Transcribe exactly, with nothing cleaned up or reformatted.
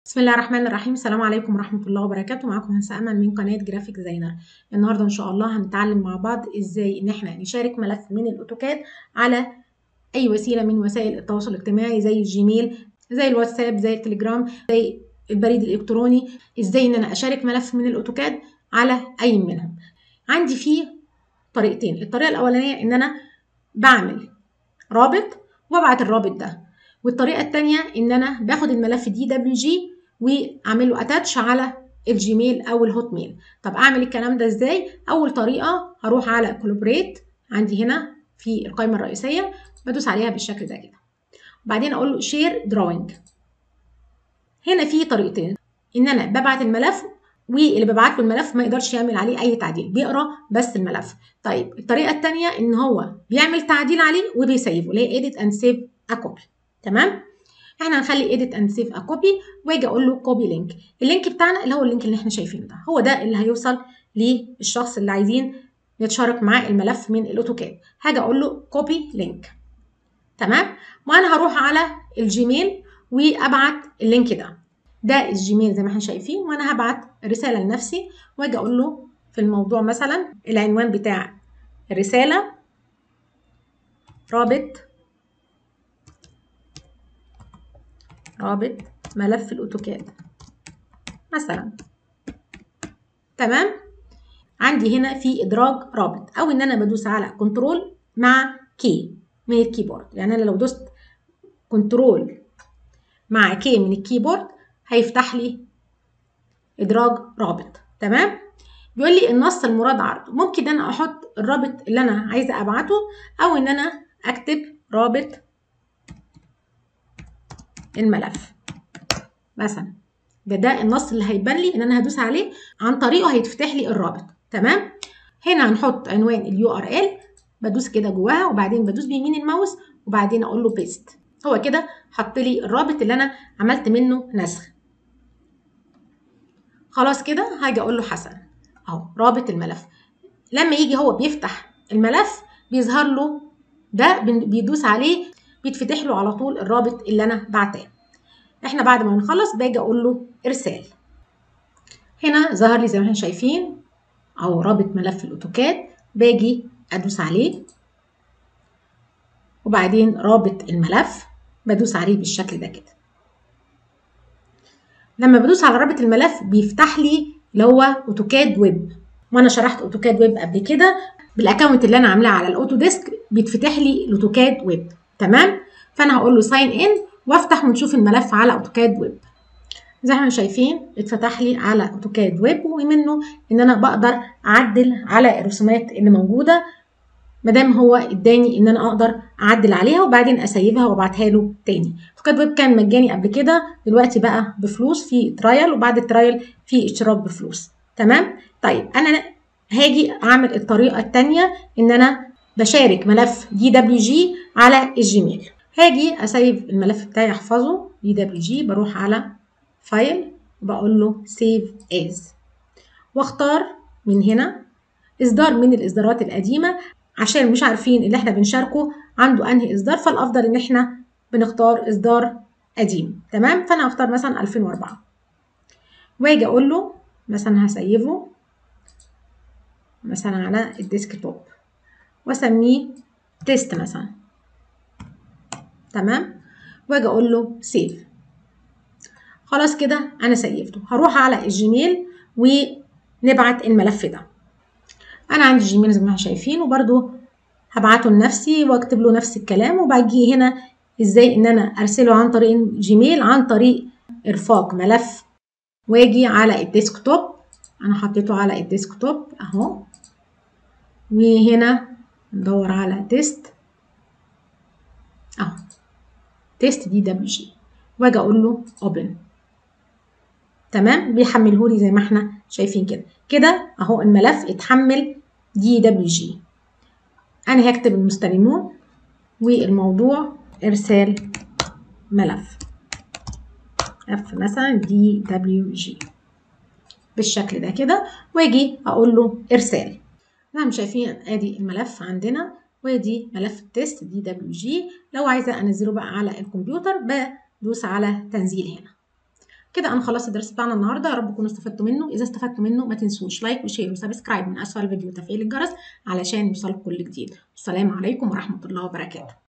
بسم الله الرحمن الرحيم. السلام عليكم ورحمة الله وبركاته. معاكم هندسة أمل من قناة جرافيك ديزاينر. النهاردة إن شاء الله هنتعلم مع بعض إزاي إن إحنا نشارك ملف من الأوتوكاد على أي وسيلة من وسائل التواصل الاجتماعي زي الجيميل، زي الواتساب، زي التليجرام، زي البريد الإلكتروني. إزاي إن أنا أشارك ملف من الأوتوكاد على أي منهم. عندي فيه طريقتين. الطريقة الأولانية إن أنا بعمل رابط وابعت الرابط ده، والطريقه الثانيه ان انا باخد الملف دي دبليو جي واعمل له اتاتش على الجيميل او الهوت ميل. طب اعمل الكلام ده ازاي؟ اول طريقه هروح على كولابريت عندي هنا في القائمه الرئيسيه، بدوس عليها بالشكل ده كده، وبعدين اقول له شير دراوينج. هنا في طريقتين، ان انا ببعت الملف واللي ببعت له الملف ما يقدرش يعمل عليه اي تعديل، بيقرا بس الملف. طيب الطريقه الثانيه ان هو بيعمل تعديل عليه وبيسيفه، اللي هي edit and save a copy. تمام؟ احنا هنخلي edit and save a copy واجي اقول له copy link. اللينك بتاعنا اللي هو اللينك اللي احنا شايفينه ده، هو ده اللي هيوصل للشخص اللي عايزين نتشارك معاه الملف من الاوتوكاد. هاجي اقول له copy link. تمام؟ وانا هروح على الجيميل وابعت اللينك ده. ده الجيميل زي ما احنا شايفين، وانا هبعت رساله لنفسي واجي اقول له في الموضوع مثلا العنوان بتاع الرساله رابط رابط ملف الاوتوكاد مثلا. تمام؟ عندي هنا في ادراج رابط، او ان انا بدوس على كنترول مع كي من الكيبورد. يعني انا لو دوست كنترول مع كي من الكيبورد هيفتح لي ادراج رابط. تمام؟ بيقول لي النص المراد عرضه. ممكن انا احط الرابط اللي انا عايزه ابعته، او ان انا اكتب رابط الملف مثلا. ده ده النص اللي هيبان لي ان انا هدوس عليه، عن طريقه هيتفتح لي الرابط. تمام؟ هنا هنحط عنوان اليو ار ال، بدوس كده جواها وبعدين بدوس بيمين الماوس وبعدين اقول له بيست. هو كده حط لي الرابط اللي انا عملت منه نسخ. خلاص كده هاجي اقول له حسن اهو رابط الملف. لما يجي هو بيفتح الملف بيظهر له ده، بيدوس عليه بيتفتح له على طول الرابط اللي انا بعتاه. احنا بعد ما نخلص باجي اقول له ارسال. هنا ظهر لي زي ما احنا شايفين او رابط ملف الاوتوكاد، باجي ادوس عليه وبعدين رابط الملف بدوس عليه بالشكل ده كده. لما بدوس على رابط الملف بيفتح لي اللي هو اوتوكاد ويب، وانا شرحت اوتوكاد ويب قبل كده بالاكونت اللي انا عاملاه على الاوتو ديسك، بيتفتح لي الاوتوكاد ويب. تمام؟ فانا هقول له ساين ان وافتح ونشوف الملف على اوتوكاد ويب. زي ما احنا شايفين اتفتح لي على اوتوكاد ويب، ومنه ان انا بقدر اعدل على الرسومات اللي موجوده مادام هو اداني ان انا اقدر اعدل عليها وبعدين اسيبها وابعتها له تاني. اوتوكاد ويب كان مجاني قبل كده، دلوقتي بقى بفلوس في ترايل، وبعد الترايل في اشتراك بفلوس. تمام؟ طيب انا هاجي اعمل الطريقه الثانيه ان انا بشارك ملف دي دبليو جي على الجيميل. هاجي اسيب الملف بتاعي احفظه دي دبليو جي، بروح على فايل وبقول له سيف از، واختار من هنا اصدار من الاصدارات القديمه، عشان مش عارفين اللي احنا بنشاركه عنده انهي اصدار، فالافضل ان احنا بنختار اصدار قديم. تمام؟ فانا هختار مثلا ألفين وأربعة واجي اقول له مثلا هسيبه مثلا على الديسك توب واسميه تيست مثلا. تمام؟ واجي اقول له سيف. خلاص كده انا سيفته. هروح على الجيميل ونبعت الملف ده. انا عندي جيميل زي ما احنا شايفين، وبرده هبعته لنفسي واكتب له نفس الكلام، وباجي هنا ازاي ان انا ارسله عن طريق جيميل، عن طريق ارفاق ملف، واجي على الديسكتوب. انا حطيته على الديسكتوب اهو، وهنا ندور على تيست اهو تيست دي دبليو جي، واجي اقول له اوبن. تمام؟ بيحمله لي زي ما احنا شايفين كده كده اهو الملف اتحمل دي دبليو جي. انا هكتب المستلمون والموضوع ارسال ملف اف مثلا دي دبليو جي بالشكل ده كده، واجي اقول له ارسال. نعم شايفين ادي الملف عندنا، وادي ملف التست دي دبليو جي. لو عايزه انزله بقى على الكمبيوتر بدوس على تنزيل هنا. كده انا خلصت الدرس بتاعنا النهارده، يا رب تكونوا استفدتوا منه. اذا استفدتوا منه ما تنسوش لايك وشير وسبسكرايب من اسفل الفيديو وتفعيل الجرس علشان يوصلكم كل جديد. السلام عليكم ورحمه الله وبركاته.